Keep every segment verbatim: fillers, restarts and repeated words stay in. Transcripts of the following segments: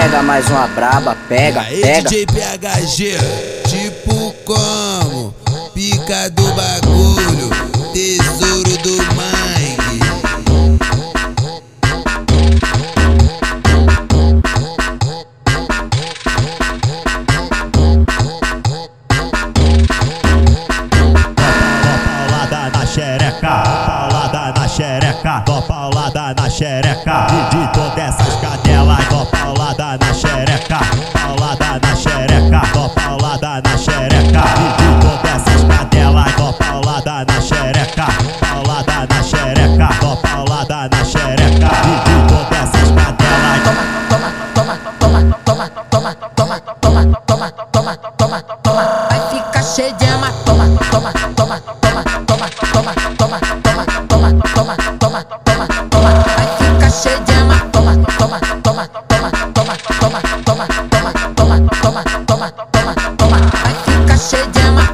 Pega mais uma braba, pega, Aí, pega. D J P H G, tipo como? Pica do bagulho, tesouro do mangue. Paulada na xereca, paulada na xereca, dó paulada na xereca. E de todas essas cadelas, dó paulada na xereca, paulada na xereca, dó paulada na xereca. E de todas essas cadelas, dó paulada na xereca, paulada na xereca, dó paulada na xereca. E de todas essas cadelas, Toma, toma, toma, toma, toma, toma, toma, toma, toma, toma, toma, toma. Vai ficar cheio de ama. Toma, toma, toma, toma, toma, toma, toma, toma, toma, toma, toma, toma, toma. Vai ficar cheio de ama. Toma, toma, toma, toma, toma, toma, toma, toma, toma, toma, toma, toma, toma. Vai ficar cheio de ama.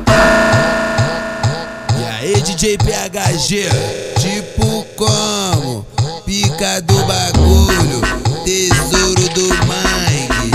E aí, D J P H G, tipo como? Pica do bagulho, tesouro do mangue.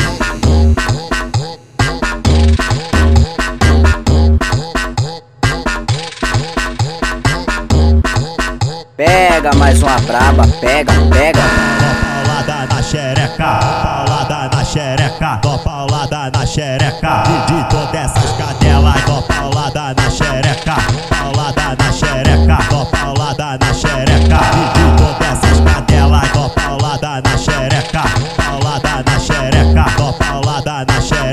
Pega mais uma braba, pega, pega. dó paulada na xereca, paulada na xereca, dó paulada na xereca. E de todas essas cadelas, dó paulada na xereca, paulada na xereca, dó paulada na xereca. E de todas essas cadelas, dó paulada na xereca, paulada na xereca, dó paulada na xereca.